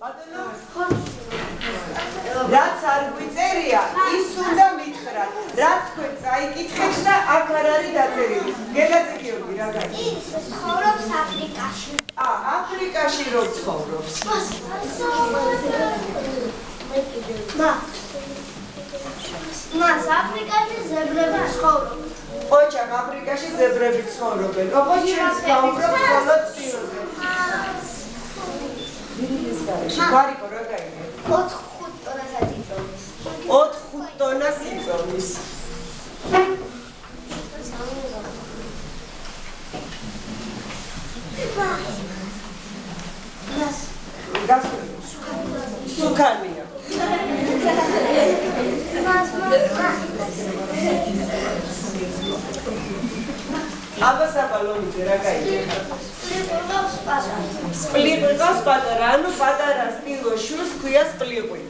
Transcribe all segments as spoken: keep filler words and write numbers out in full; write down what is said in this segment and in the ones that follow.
რაც არ გვიწერია, ის უნდა მითხრათ. რა თქვენ წაიკითხეთ და აქ არ არის დაწერილი. გელაძე გიორგი, რა გაიგე? ის ცხოვრობს აფრიკაში. ა, აფრიკაში რო ცხოვრობს. მას აფრიკაში ზებრები ცხოვრობს. ოჩა, აფრიკაში ზებრები ცხოვრობენ. როგორც ჩვენს გაუბრობ მხოლოდ სილოზე. გარიკო, რა გაიგე? ოთხ-ხუთ ტონასაც იწოვის. ოთხ-ხუთ ტონას იწოვის. სუქანია. აბასაბა ლომიძე, რა გაიგე? სპლიყვი ყავს პატარა, ანუ პატარა სპილო შვილს ქვია სპლიყვი.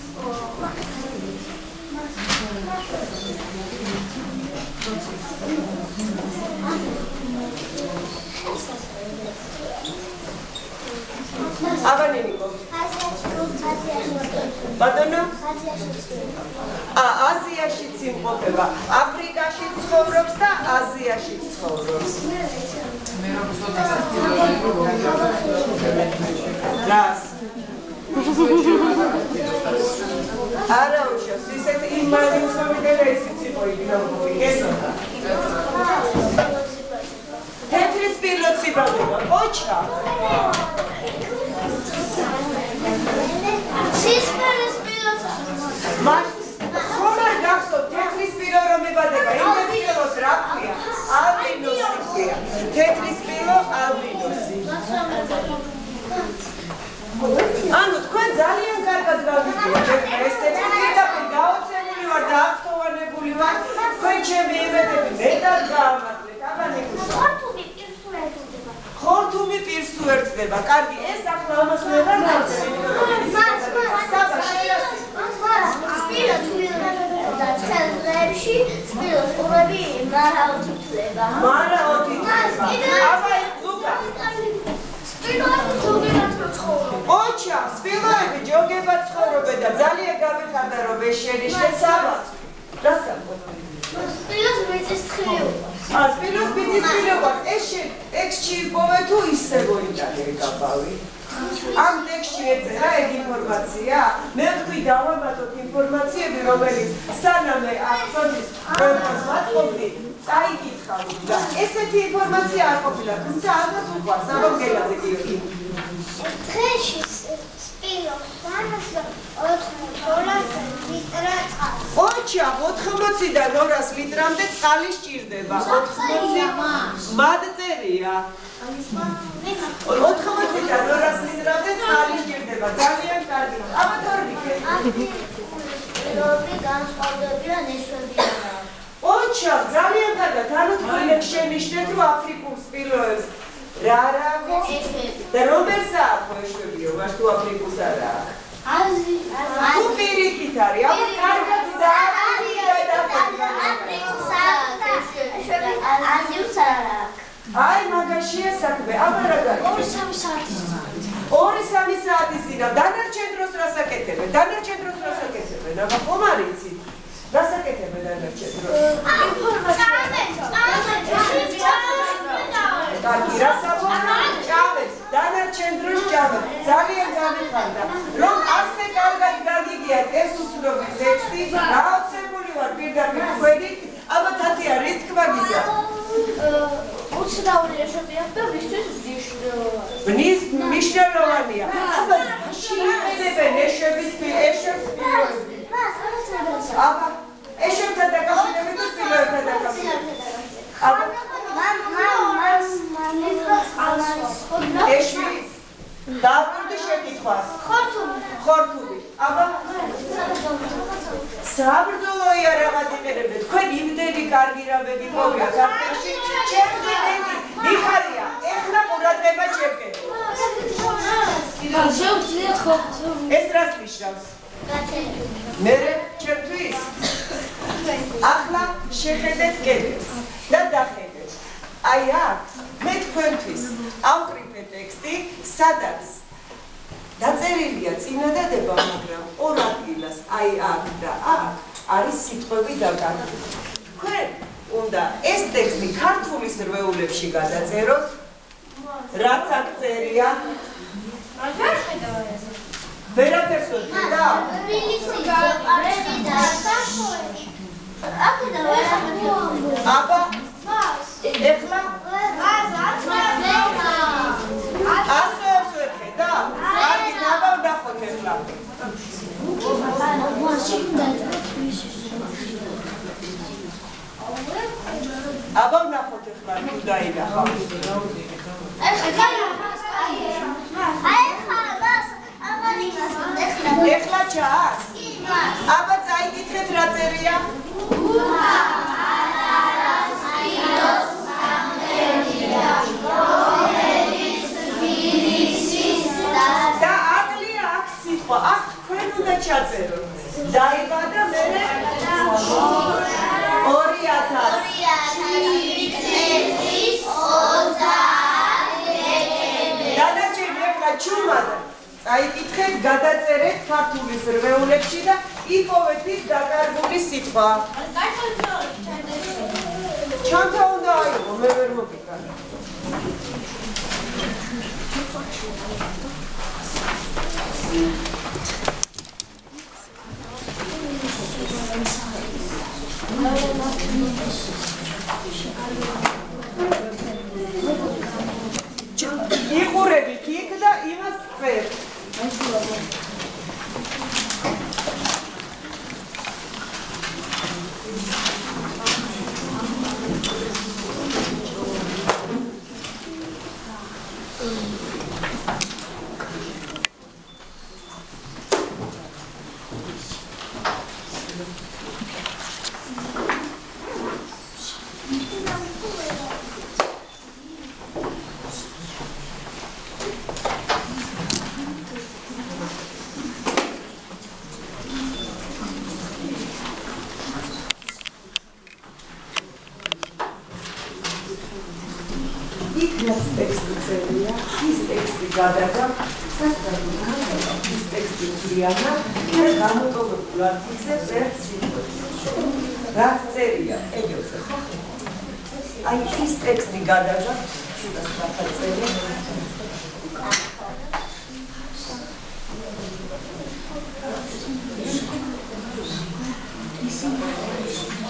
აბანენიკო. ბატონო? ა, აზიაშიც იმყოფება. აფრიკაში ცხოვრობს და აზიაში ცხოვრობს. რას? არა უშავს, ისეთ იმალიცნობი და ისიც იყო იგნორობი, გესმოდა? თეთრი სპილოცი ბრალდება, ოჩა. სისხლის სპილოცი. მას ხომ არ გახსოვთ თეთრი სპილო რომ ებადება, იმ სპილოს რა ქვია? ალბინოსი ქვია. თეთრი სპილო ალბინოსი. ანუ თქვენ ძალიან კარგად გავიგეთ, ეს თეთრი პირდაპირ გაოცებული ვარ და აქტოვანებული ვარ, თქვენ ჩემი იმედები მეტად გაამართლეთ, აბანეკუშა. ხორთუმი პირს უერთდება. ხორთუმი პირს უერთდება. კარგი, ეს ახლა ამას ვეღარ დავწერე, იმიტომ რომ საბა შეასწავლე. და წელებში სპილოს ყურები მარაოთი თვლება. მარაოთი თვლება. აბა ეს ლუკა. სპილოები ჯოგებად ცხოვრობენ. ოჩა, სპილოები ჯოგებად ცხოვრობენ და ძალიან გამიხარდა რომ ეს შენიშნეს საბაც. რა საბა? სპილოს მიწის თხილიობა. ა, სპილოს მიწის თხილიობა. ეს ტექსტში იპოვე თუ ისე მოიტანე გაბავი. ამ ტექსტში ეწერა ეგ ინფორმაცია. მე ვთქვი დავამატოთ ინფორმაციები, რომელიც სანამ ახსოვს პროექტს ვაწყობდი, წაიკითხავდი და ესეთი ინფორმაცია არ ყოფილა, თუმცა ალბათ უყვარს, აბა გელაძე გიორგი. დღეში სპილოს ვანას ოთხმოცდაოთხ ლიტრა წყალი. ოჩა, ოთხმოცდან ორას ლიტრამდე წყალი სჭირდება. ოთხმოცი მადწერია. ოთხმოცდან ორას litrამდე წყალი სჭირდება. ძალიან კარგი. აბა თორნიკე. სპილოები განსხვავდებიან ეშვებიანაა. ოჩა, ძალიან კარგად. ანუ თქვენ შენიშნეთ, რომ აფრიკულ სპილოებს რა რა აქვს? და რომელს აქვს ეშვებიო, მას თუ აფრიკულს არა აქვს? აზი, თუ პირიქით არის, აბა კარგად დააყრია და აფრიკულს აქვს და ეშვები აზიურს არა აქვს. აი მაგაშია საქმე. აბა რა გაიგე? ორი-სამი საათის ორი-სამი საათის წინ დანარჩენ დროს რას აკეთებენ? დანარჩენ დროს რას აკეთებენ? აბა ხომ არ იცით? რას აკეთებენ დანარჩენ დროს? კარგი, რა საბოლოო? ჭამეს. დანარჩენ დროს ჭამეს. ძალიან გამიხარდა, რომ ასე კარგად გაგიგიათ ეს უცნობი ტექსტი, გაოცებული ვარ პირდაპირ თქვენით. აბა თათია, რის თქმა გინდა? უცნაური ეშვები აქვს და მისთვის მნიშვნელოვანია. მის მნიშვნელოვანია. აბა შეიქმნებენ ეშვების ეშვებს სპილოები. აბა ეშვებთან დაკავშირებით თუ სპილოებთან დაკავშირებით? აბა ეშვი დააბრუნდი შეკითხვას. ხორთუმი. ხორთუმი. აბა საბრძოლოი არ აღადგინებთ. თქვენ იმდენი კარგი რამები მოვიათ აფრიკაში. ჩემზე მეტი მიხარია. ეხლა ყურადღება ჩემკენ. ეს რას ნიშნავს? მერე ჩემთვის. ახლა შეხედეთ კედელს და დახედეთ. აი აქ მე თქვენთვის ავკრიფე ტექსტი, სადაც დაწერილია წინადადება, მაგრამ ორ ადგილას, აი აქ და აქ არის სიტყვები დაკარგული. თქვენ უნდა ეს ტექსტი ქართულის რვეულებში გადაწეროთ, რაც აქ წერია. ვერაფერს ვეთქვა? აბა, ეხლა ასეებს ვეთქე და კარგი აბა ვნახოთ ეხლა. აბა ვნახოთ ეხლა თუ დაინახავ. ეხლა ჩას? აბა წაიკითხეთ რა წერია? და აკლია აქ სიტყვა, აქ თქვენ უნდა ჩაწეროთ. დაიბადა მერე ორი ათასი დანარჩენი ეხლა ჩუმად წაიკითხეთ, გადაწერეთ ქართულის რვეულებში და იპოვეთ ის დაკარგული სიტყვა. ჩანთა უნდა აიღო, მე ვერ მოგიკანა. იყურებით იქ და იმას წერთ. Იქაც ტექსტი წერია, ის ტექსტი გადაგა, სასწრაფო გადაგა, ის ტექსტი ვრიანა და გამოტოვებულ არქივებს ერთ სიტყვებს. რაც წერია, ეგეც ხო? აი ის ტექსტი გადაგა, შუას რახა წერია. ისინი